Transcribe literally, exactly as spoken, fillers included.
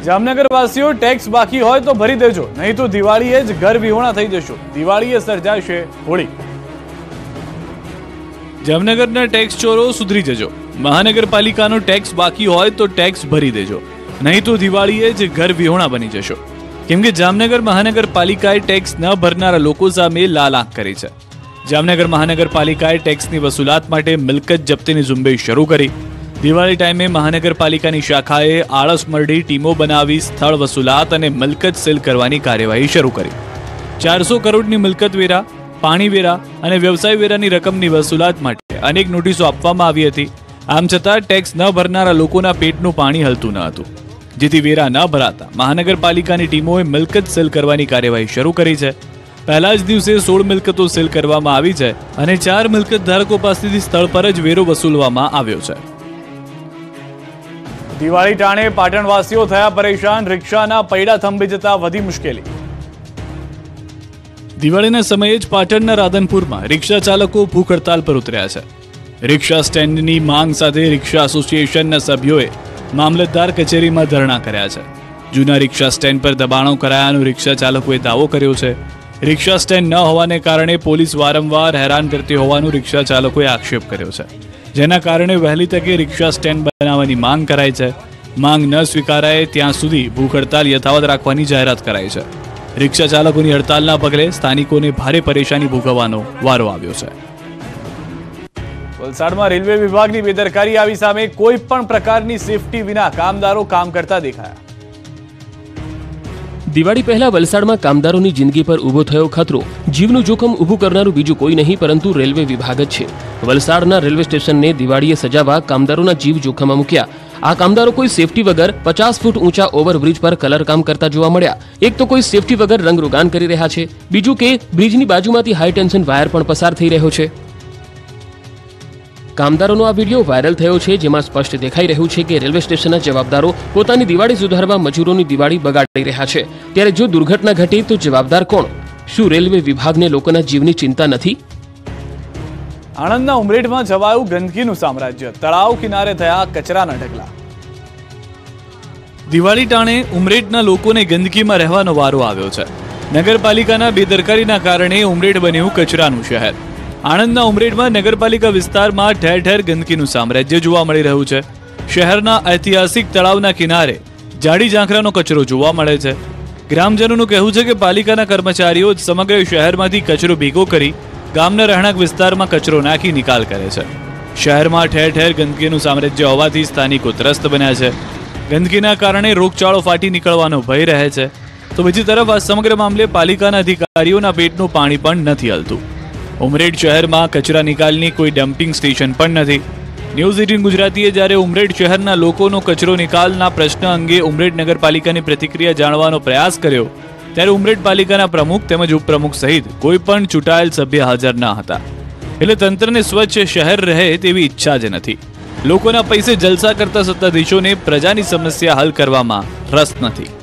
જામનગરવાસીઓ tax બાકી હોય તો ભરી દેજો, નહીં તો દિવાળીએ જ ઘર વિહોણા થઈ જશો. દિવાળીએ સર્જાશે હોળી. જામનગરના ટેક્સ ચોરો સુધરી જજો. મહાનગરપાલિકાનો ટેક્સ બાકી હોય તો ટેક્સ ભરી દેજો, નહીં તો દિવાળીએ જ ઘર વિહોણા બની જશો. કેમ કે જામનગર મહાનગરપાલિકાએ ટેક્સ ન ભરનારા લોકો સામે લાલ આંખ કરી છે. જામનગર મહાનગરપાલિકાએ ટેક્સની વસૂલાત માટે મિલકત જપ્તીની ઝુંબેશ શરૂ કરી. દિવાળી ટાઈમે મહાનગરપાલિકાની શાખાએ આળસ મરડી ટીમો બનાવી સ્થળ વસૂલાત અને મિલકત સીલ કરવાની કાર્યવાહી શરૂ કરી. ચારસો કરોડની મિલકત વેરા, પાણી વેરા અને વ્યવસાય વેરાની રકમની વસૂલાત માટે અનેક નોટિસો આપવામાં આવી હતી. આમ છતાં ટેક્સ ન ભરનારા લોકોના પેટનું પાણી હલતું ન હતું, જેથી વેરા ન ભરાતા મહાનગરપાલિકાની ટીમોએ મિલકત સીલ કરવાની કાર્યવાહી શરૂ કરી છે. પહેલા જ દિવસે સોળ મિલકતો સીલ કરવામાં આવી છે અને ચાર મિલકત ધારકો પાસેથી સ્થળ પર જ વેરો વસૂલવામાં આવ્યો છે. દિવાળી ટાણે પાટણવાસીઓ થયા પરેશાન. રિક્ષાના પૈડા થંભી જતા વધી મુશ્કેલી. દિવાળીના સમયે જ પાટણના રાધનપુરમાં રિક્ષા ચાલકો ભૂખ હડતાલ પર ઉતર્યા છે. રિક્ષા સ્ટેન્ડની માંગ સાથે રિક્ષા એસોસિએશનના સભ્યોએ મામલતદાર કચેરીમાં ધરણા કર્યા છે. જૂના રિક્ષા સ્ટેન્ડ પર દબાણો કરાયાનો રિક્ષા ચાલકોએ દાવો કર્યો છે. રિક્ષા સ્ટેન્ડ ન હોવાને કારણે પોલીસ વારંવાર હેરાન કરતી હોવાનું રિક્ષા ચાલકોએ આક્ષેપ કર્યો છે, જેના કારણે વહેલી તકે રિક્ષા સ્ટેન્ડ બનાવવાની માંગ કરાઈ છે. માંગ ન સ્વીકારાય ત્યાં સુધી ભૂખ હડતાલ યથાવત રાખવાની જાહેરાત કરાઈ છે. રિક્ષા ચાલકોની હડતાલના પગલે સ્થાનિકોને ભારે પરેશાની ભોગવવાનો વારો આવ્યો છે. વલસાડમાં રેલવે વિભાગની બેદરકારી આવી સામે. કોઈ પણ પ્રકારની સેફટી વિના કામદારો કામ કરતા દેખાયા. દિવાળી પહેલા વલસાડમાં કામદારોની જિંદગી પર ઊભો થયો ખતરો. જીવનું જોખમ ઊભું કરનારું બીજું કોઈ નહીં પરંતુ રેલવે વિભાગ જ છે. વલસાડના રેલવે સ્ટેશનને દિવાળીએ સજાવવા કામદારોના જીવ જોખમમાં મૂક્યા. આ કામદારો કોઈ સેફટી વગર પચાસ ફૂટ ઊંચા ઓવરબ્રિજ પર કલર કામ કરતા જોવા મળ્યા. એક તો કોઈ સેફટી વગર રંગરોગાન કરી રહ્યા છે, બીજું કે બ્રિજની બાજુમાંથી હાઈ ટેન્શન વાયર પણ પસાર થઈ રહ્યો છે. કામદારોનો આ વિડીયો વાયરલ થયો છે, જેમાં સ્પષ્ટ દેખાઈ રહ્યું છે કે રેલવે સ્ટેશનના જવાબદારો પોતાની દિવાળી સુધારવા મજૂરોની દિવાળી બગાડી રહ્યા છે. ત્યારે જો દુર્ઘટના ઘટે તો જવાબદાર કોણ? શું રેલવે વિભાગને લોકોના જીવની ચિંતા નથી? આણંદના ઉમરેઠમાં છવાયું ગંદકીનું સામ્રાજ્ય. તળાવ કિનારે થયા કચરાના ઢગલા. દિવાળી ટાણે ઉમરેઠના લોકોને ગંદકીમાં રહેવાનો વારો આવ્યો છે. નગરપાલિકાના બેદરકારીના કારણે ઉમરેઠ બન્યું કચરાનું શહેર. આણંદના ઉમરેઠમાં નગરપાલિકા વિસ્તારમાં ઠેર ઠેર ગંદકીનું સામ્રાજ્ય જોવા મળી રહ્યું છે. શહેરના ઐતિહાસિક તળાવના કિનારે જાડી ઝાંખરાનો કચરો જોવા મળે છે. ગ્રામજનોનું કહેવું છે કે પાલિકાના કર્મચારીઓ સમગ્ર શહેરમાંથી કચરો ભેગો કરી ગામના રહેણાંક વિસ્તારમાં કચરો નાખી નિકાલ કરે છે. શહેરમાં ઠેર ઠેર ગંદકીનું સામ્રાજ્ય હોવાથી સ્થાનિકો ત્રસ્ત બન્યા છે. ગંદકીના કારણે રોગચાળો ફાટી નીકળવાનો ભય રહે છે. તો બીજી તરફ આ સમગ્ર મામલે પાલિકાના અધિકારીઓના પેટનું પાણી પણ નથી હલતું. ઉમરેઠ શહેરમાં કચરા નિકાલની કોઈ ડમ્પિંગ સ્ટેશન પણ નથી. ન્યૂઝ એટીન ગુજરાતીએ જ્યારે ઉમરેઠ શહેરના લોકોનો કચરો નિકાલના પ્રશ્ન અંગે ઉમરેઠ નગરપાલિકાની પ્રતિક્રિયા જાણવાનો પ્રયાસ કર્યો, ત્યારે ઉમરેઠ પાલિકાના પ્રમુખ તેમજ ઉપપ્રમુખ સહિત કોઈ પણ ચૂંટાયેલ સભ્ય હાજર ન હતા. એટલે તંત્રને સ્વચ્છ શહેર રહે તેવી ઈચ્છા જ નથી. લોકોના પૈસે જલસા કરતા સત્તાધીશોને પ્રજાની સમસ્યા હલ કરવામાં રસ નથી.